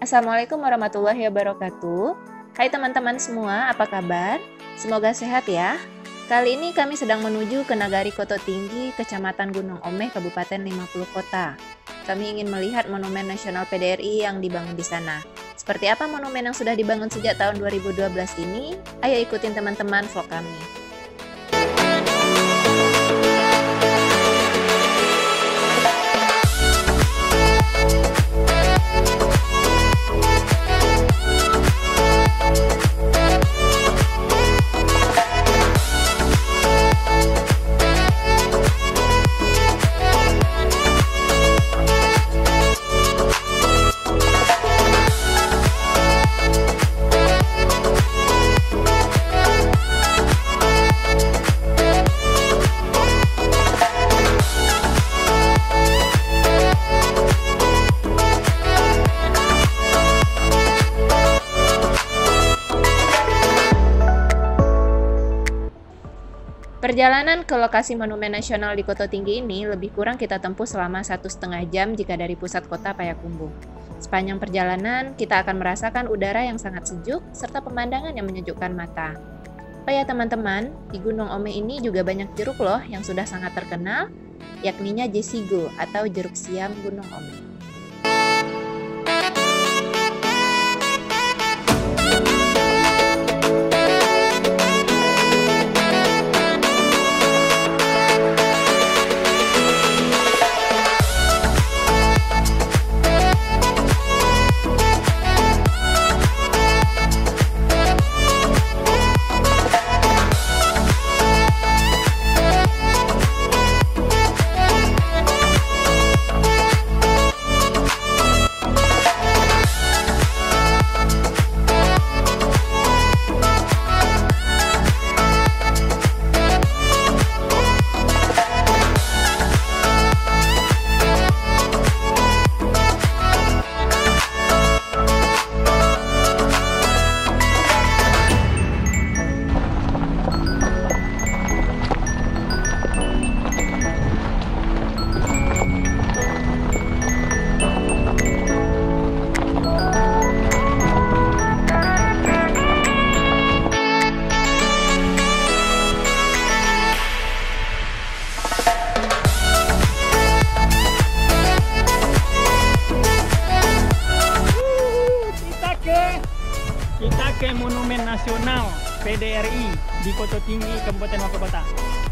Assalamualaikum warahmatullahi wabarakatuh. Hai teman-teman semua, apa kabar? Semoga sehat ya. Kali ini kami sedang menuju ke Nagari Koto Tinggi, Kecamatan Gunung Omeh, Kabupaten 50 Kota. Kami ingin melihat Monumen Nasional PDRI yang dibangun di sana. Seperti apa monumen yang sudah dibangun sejak tahun 2012 ini? Ayo ikutin teman-teman vlog kami. Perjalanan ke lokasi Monumen Nasional di Koto Tinggi ini lebih kurang kita tempuh selama 1,5 jam jika dari pusat kota Payakumbuh. Sepanjang perjalanan, kita akan merasakan udara yang sangat sejuk serta pemandangan yang menyejukkan mata. Oh ya teman-teman, di Gunung Omeh ini juga banyak jeruk loh yang sudah sangat terkenal, yakninya Jesigo atau jeruk siam Gunung Omeh. Kita ke Monumen Nasional PDRI di Koto Tinggi, Kabupaten 50 Kota.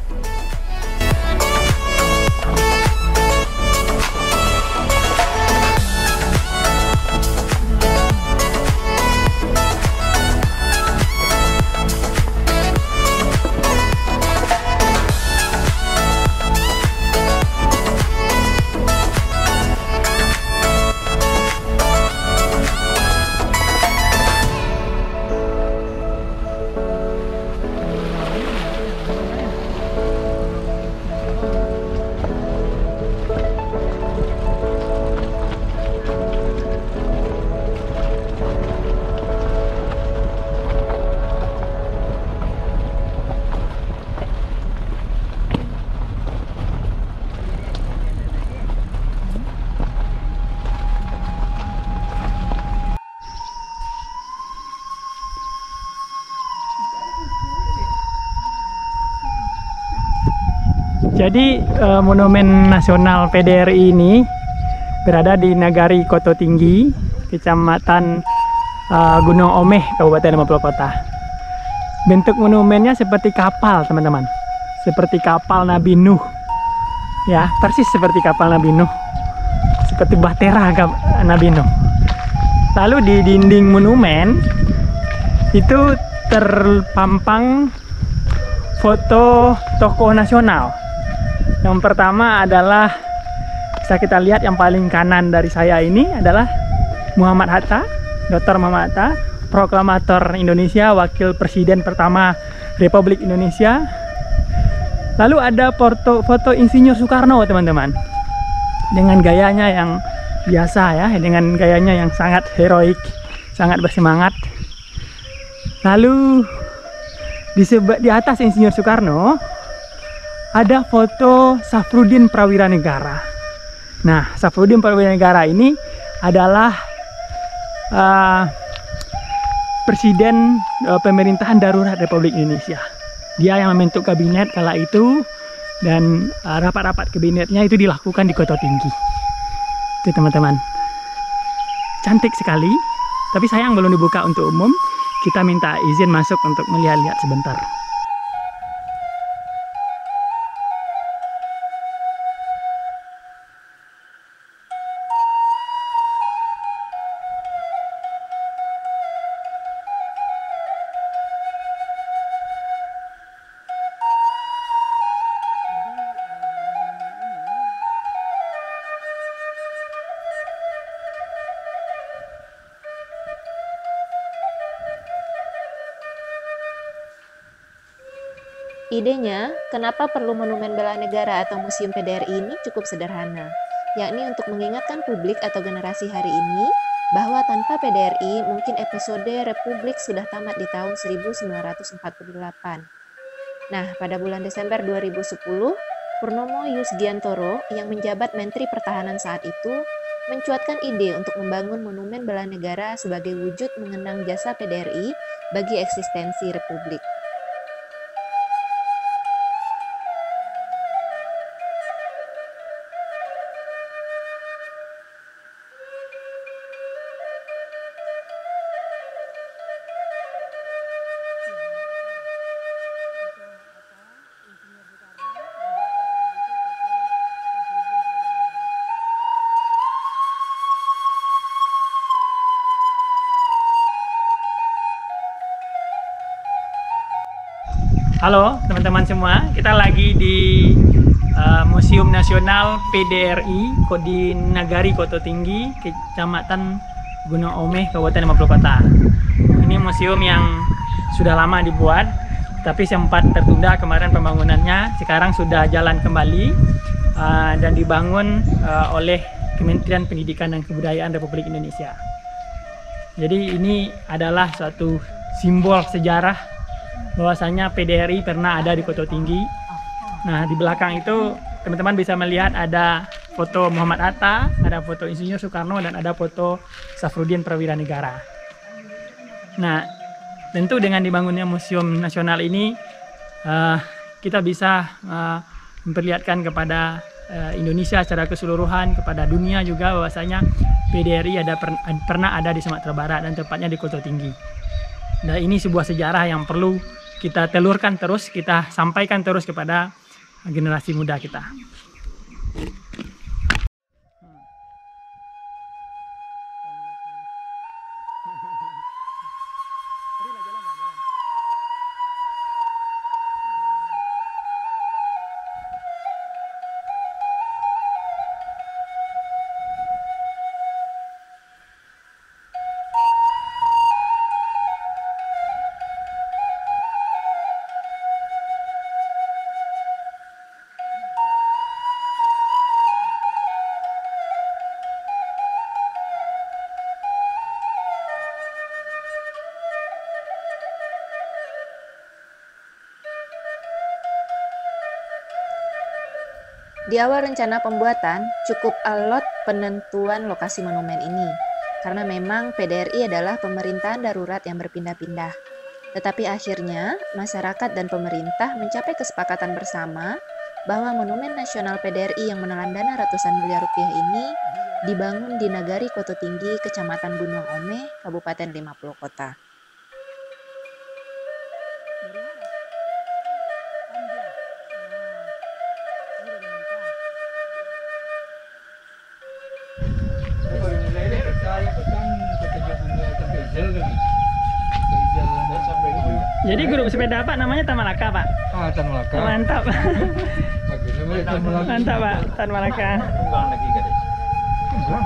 Jadi Monumen Nasional PDRI ini berada di Nagari Koto Tinggi, Kecamatan Gunung Omeh, Kabupaten 50 Kota. Bentuk monumennya seperti kapal, teman-teman. Seperti kapal Nabi Nuh. Ya, persis seperti kapal Nabi Nuh. Seperti bahtera Nabi Nuh. Lalu di dinding monumen itu terpampang foto tokoh nasional. Yang pertama adalah, bisa kita lihat yang paling kanan dari saya ini adalah Muhammad Hatta, Dr. Muhammad Hatta, proklamator Indonesia, wakil presiden pertama Republik Indonesia. Lalu ada foto Insinyur Soekarno, teman-teman, dengan gayanya yang biasa ya, dengan gayanya yang sangat heroik, sangat bersemangat. Lalu di atas Insinyur Soekarno ada foto Safruddin Prawiranegara. Nah, Safruddin Prawiranegara ini adalah uh, Presiden Pemerintahan Darurat Republik Indonesia. Dia yang membentuk kabinet kala itu, dan rapat-rapat kabinetnya itu dilakukan di Kota Tinggi. Itu teman-teman. Cantik sekali, tapi sayang belum dibuka untuk umum. Kita minta izin masuk untuk melihat-lihat sebentar. Idenya, kenapa perlu Monumen Bela Negara atau Museum PDRI ini cukup sederhana, yakni untuk mengingatkan publik atau generasi hari ini bahwa tanpa PDRI mungkin episode Republik sudah tamat di tahun 1948. Nah, pada bulan Desember 2010, Purnomo Yusgiantoro yang menjabat Menteri Pertahanan saat itu mencuatkan ide untuk membangun Monumen Bela Negara sebagai wujud mengenang jasa PDRI bagi eksistensi Republik. Halo teman-teman semua, kita lagi di Museum Nasional PDRI di Nagari Koto Tinggi, Kecamatan Gunung Omeh, Kabupaten 50 Kota. Ini museum yang sudah lama dibuat, tapi sempat tertunda kemarin pembangunannya. Sekarang sudah jalan kembali dan dibangun oleh Kementerian Pendidikan dan Kebudayaan Republik Indonesia. Jadi ini adalah suatu simbol sejarah bahwasanya PDRI pernah ada di Koto Tinggi. Nah, di belakang itu teman-teman bisa melihat ada foto Muhammad Hatta, ada foto Insinyur Soekarno, dan ada foto Safruddin Prawira Negara. Nah, tentu dengan dibangunnya Museum Nasional ini kita bisa memperlihatkan kepada Indonesia secara keseluruhan, kepada dunia juga bahwasanya PDRI pernah ada di Sumatera Barat dan tepatnya di Koto Tinggi. Nah, ini sebuah sejarah yang perlu kita telurkan terus, kita sampaikan terus kepada generasi muda kita. Di awal rencana pembuatan, cukup alot penentuan lokasi monumen ini, karena memang PDRI adalah pemerintahan darurat yang berpindah-pindah. Tetapi akhirnya, masyarakat dan pemerintah mencapai kesepakatan bersama bahwa Monumen Nasional PDRI yang menelan dana ratusan miliar rupiah ini dibangun di Nagari Koto Tinggi, Kecamatan Gunung Omeh, Kabupaten 50 Kota. Jadi grup sepeda Pak namanya Tan Malaka, Pak? Tan Malaka. Mantap. Mantap, Pak. Tan Malaka. Tunggang lagi gadis. Tunggang.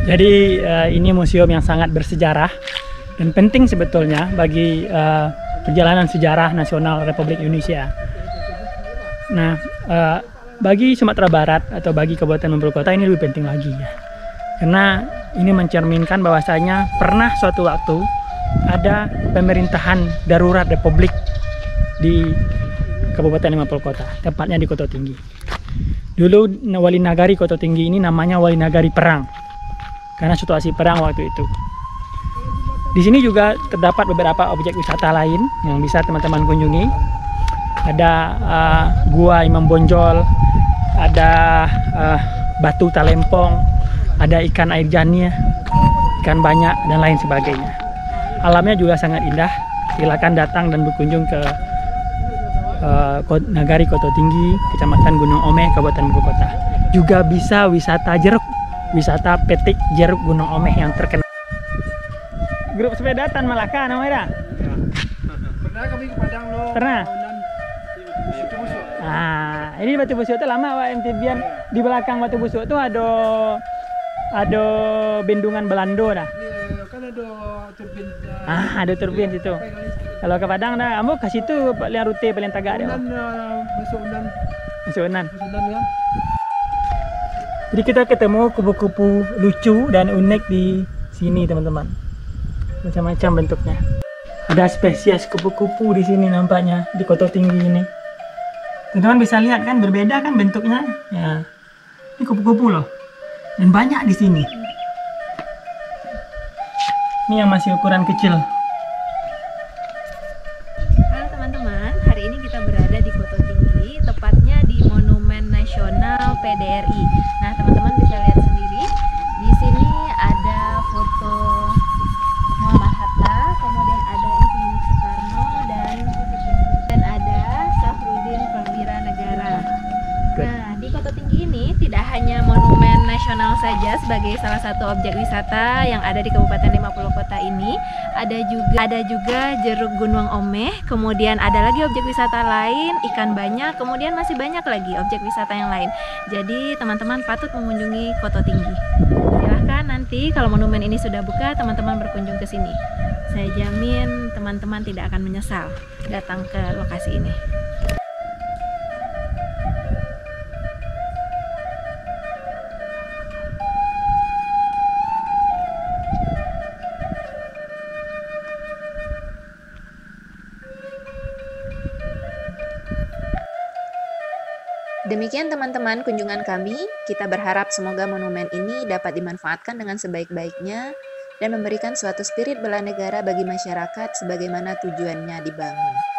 Jadi ini museum yang sangat bersejarah dan penting sebetulnya bagi perjalanan sejarah nasional Republik Indonesia. Nah, bagi Sumatera Barat atau bagi Kabupaten Mempelai ini lebih penting lagi ya. Karena ini mencerminkan bahwasanya pernah suatu waktu ada pemerintahan darurat Republik di Kabupaten 50 Kota, tepatnya di Koto Tinggi. Dulu Wali Nagari Koto Tinggi ini namanya Wali Nagari Perang, karena situasi perang waktu itu. Di sini juga terdapat beberapa objek wisata lain yang bisa teman-teman kunjungi. Ada Gua Imam Bonjol, ada Batu Talempong, ada ikan air jernih, ikan banyak, dan lain sebagainya. Alamnya juga sangat indah. Silakan datang dan berkunjung ke Nagari Koto Tinggi, Kecamatan Gunung Omeh, Kabupaten Mempelai Kota. Juga bisa wisata jeruk, wisata petik jeruk Gunung Omeh yang terkenal. Grup sepeda Tan Malaka namanya. Pernah kami ke Padang loh. Pernah? Busuk-busuk. Nah, ini Batu Busuk itu lama Pak MTBian. Di belakang Batu Busuk itu ada bendungan Belando dah. Iya, kan ada turbin. Ada turbin situ. Kalau ke Padang dah, kamu ke situ lihat rute paling tagak dia. Masuk Unan. Masuk Unan. Kan? Jadi kita ketemu kupu-kupu lucu dan unik di sini teman-teman. Macam-macam bentuknya. Ada spesies kupu-kupu di sini nampaknya di Koto Tinggi ini. Teman-teman bisa lihat kan berbeda kan bentuknya. Ya. Ini kupu-kupu loh. Dan banyak di sini. Ini yang masih ukuran kecil. Halo teman-teman, hari ini kita berada di Koto Tinggi, tepatnya di Monumen Nasional PDRI. Nah, teman-teman bisa lihat sendiri, di sini ada foto Muhammad Hatta, kemudian ada Insinyur Soekarno dan ada Safruddin Prawira Negara. Nah, di Koto Tinggi ini tidak hanya monumen nasional saja sebagai salah satu objek wisata yang ada di Kabupaten 50 Kota ini, ada juga jeruk Gunung Omeh, kemudian ada lagi objek wisata lain, ikan banyak, kemudian masih banyak lagi objek wisata yang lain. Jadi teman-teman patut mengunjungi Koto Tinggi. Silahkan nanti kalau monumen ini sudah buka, teman-teman berkunjung ke sini. Saya jamin teman-teman tidak akan menyesal datang ke lokasi ini. Demikian teman-teman kunjungan kami. Kita berharap semoga monumen ini dapat dimanfaatkan dengan sebaik-baiknya dan memberikan suatu spirit bela negara bagi masyarakat sebagaimana tujuannya dibangun.